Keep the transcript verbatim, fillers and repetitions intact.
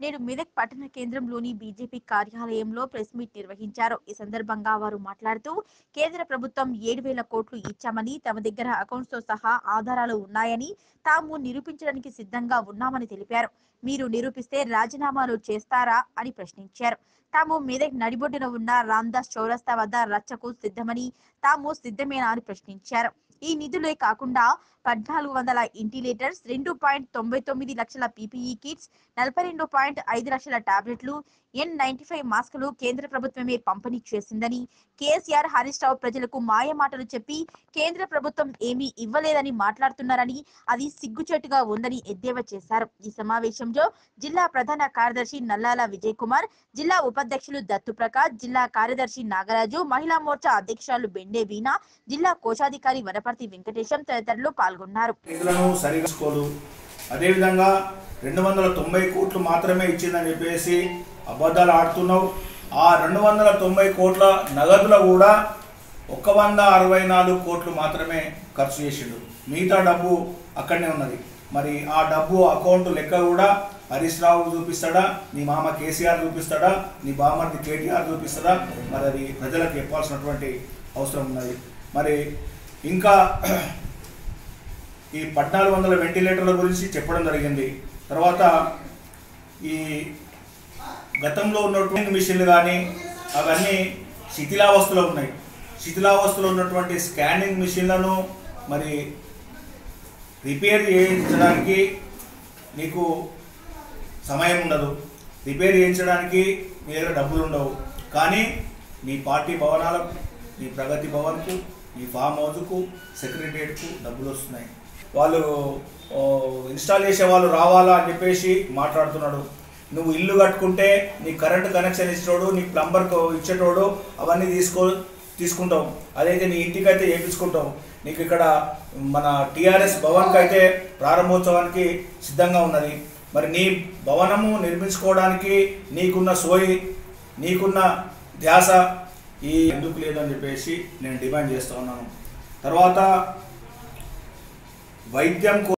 నేడు మెదక్ పట్టణ కేంద్రంలోని బీజేపీ కార్యాలయంలో ప్రెస్ మీట్ నిర్వహించారు. ఈ సందర్భంగా వారు మాట్లాడుతూ కేంద్ర ప్రభుత్వం ఏడు వేల కోట్లు ఇచ్చామని, తమ దగ్గర అకౌంట్స్ తో సహా ఆధారాలు ఉన్నాయని, తాము నిరూపించడానికి సిద్ధంగా ఉన్నామని తెలిపారు. మీరు నిరూపిస్తే రాజీనామాలు చేస్తారా అని ప్రశ్నించారు. తాము మెదక్ నడిబొడ్డున ఉన్న రామ్దాస్ చౌరస్తా వద్ద రచ్చకు సిద్ధమని, తాము సిద్ధమేనా అని ప్రశ్నించారు. ఈ నిధులే కాకుండా పద్నాలుగు వందల ఇంటిలేటర్స్, రెండు పాయింట్ తొంభై తొమ్మిది లక్షల పీపీఈ కిట్స్, నలభై రెండు పాయింట్ ఐదు లక్షల టాబ్లెట్లు, ఎన్ నైన్టీ ఫైవ్ మాస్కులు కేంద్ర ప్రభుత్వమే పంపిణీ చేసిందని, కేసీఆర్, హరీష్ రావు ప్రజలకు మాయ మాటలు చెప్పి కేంద్ర ప్రభుత్వం ఏమీ ఇవ్వలేదని మాట్లాడుతున్నారని, అది సిగ్గుచేటుగా ఉందని ఎద్దేవా చేశారు. ఈ సమావేశంలో జిల్లా ప్రధాన కార్యదర్శి నల్లాల విజయ్ కుమార్, జిల్లా ఉపాధ్యక్షులు దత్తు ప్రకాష్, జిల్లా కార్యదర్శి నాగరాజు, మహిళా మోర్చా అధ్యక్షురాలు బెండే వీణా, జిల్లా కోశాధికారి వనపర్తి వెంకటేశం తదితరులు పాల్గొన్నారు. అదేవిధంగా రెండు వందల తొంభై కోట్లు మాత్రమే ఇచ్చిందని చెప్పేసి అబద్ధాలు ఆడుతున్నావు. ఆ రెండు వందల తొంభై కోట్ల నగదులో కూడా ఒక వంద అరవై నాలుగు కోట్లు మాత్రమే ఖర్చు చేసిండు. మిగతా డబ్బు అక్కడనే ఉన్నది. మరి ఆ డబ్బు అకౌంట్ లెక్క కూడా హరీష్ రావు చూపిస్తాడా, నీ మామ కేసీఆర్ చూపిస్తాడా, నీ బామర్ది కేటీఆర్ చూపిస్తాడా, మరి అది ప్రజలకు చెప్పాల్సినటువంటి అవసరం ఉన్నది. మరి ఇంకా ఈ పద్నాలుగు వందల వెంటిలేటర్ల గురించి చెప్పడం జరిగింది. తర్వాత ఈ గతంలో ఉన్నటువంటి మిషన్లు కానీ అవన్నీ శిథిలావస్థలో ఉన్నాయి. శిథిలావస్థలో ఉన్నటువంటి స్కానింగ్ మిషన్లను మరి రిపేర్ చేయించడానికి నీకు సమయం ఉండదు, రిపేర్ చేయించడానికి మీ దగ్గర డబ్బులు ఉండవు. కానీ నీ పార్టీ భవనాలకు, నీ ప్రగతి భవన్కు, నీ ఫామ్ హౌస్కు, సెక్రటరియట్కు డబ్బులు వస్తున్నాయి. వాళ్ళు ఇన్స్టాల్ చేసే వాళ్ళు రావాలా అని చెప్పేసి మాట్లాడుతున్నాడు. నువ్వు ఇల్లు కట్టుకుంటే నీ కరెంటు కనెక్షన్ ఇచ్చేటోడు, నీ ప్లంబర్ ఇచ్చేటోడు అవన్నీ తీసుకో తీసుకుంటావు అదైతే నీ ఇంటికి అయితే చేయించుకుంటావు. నీకు ఇక్కడ మన టీఆర్ఎస్ భవన్కి అయితే ప్రారంభోత్సవానికి సిద్ధంగా ఉన్నది. మరి నీ భవనము నిర్మించుకోవడానికి నీకున్న సోయి, నీకున్న ధ్యాస ఈ ఎందుకు లేదని చెప్పేసి నేను డిమాండ్ చేస్తూ ఉన్నాను. తర్వాత వైద్యం